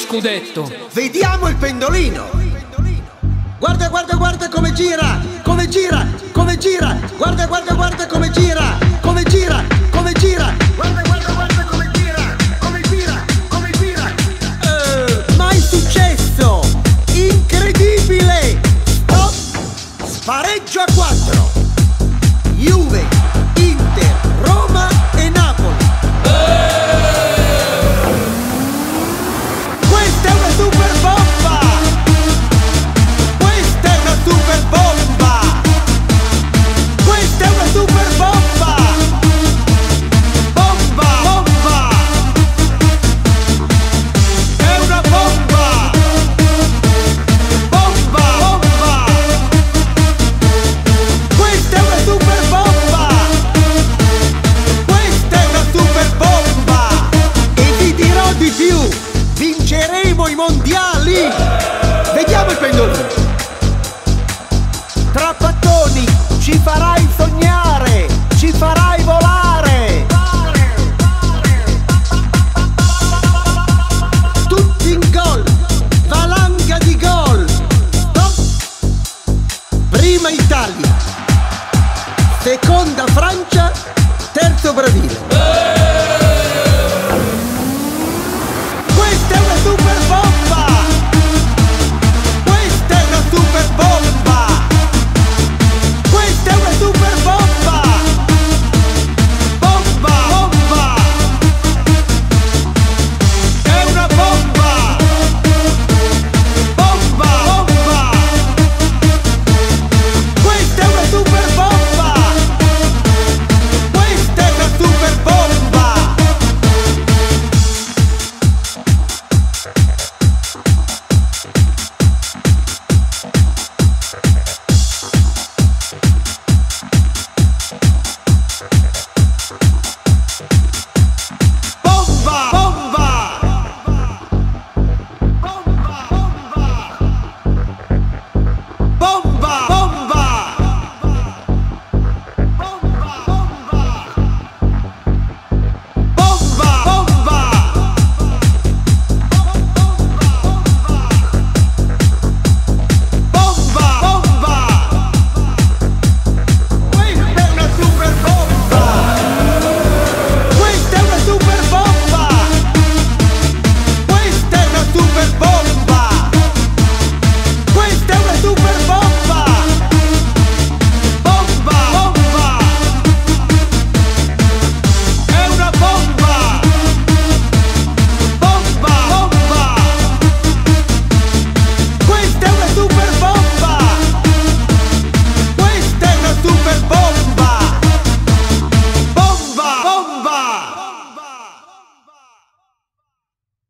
scudetto. Vediamo il pendolino. Guarda, guarda, guarda come gira, come gira, come gira. Guarda, guarda, guarda come gira, come gira, come gira. Guarda, guarda, guarda come gira, come gira, come gira. Mai successo, incredibile. Stop, spareggio a 4. Juve, Inter, Roma e Napoli. Questa è una super bomba! Questa è una super bomba! Questa è una super bomba! Bomba! Bomba! È una bomba! Bomba! Bomba! Questa è una super bomba! Questa è una super bomba! E vi dirò di più! Vinceremo i mondiali! Vediamo il pendolino! Trapattoni, ci farai sognare! Ci farai volare! Tutti in gol! Valanga di gol! Stop! Prima Italia! Seconda Francia! Terzo Brasile! Questa è una super bomba! Questa è una super bomba! Questa è una super bomba! Bomba! Bomba! È una bomba! Bomba! Bomba! Questa è una super bomba! Questa è una super bomba!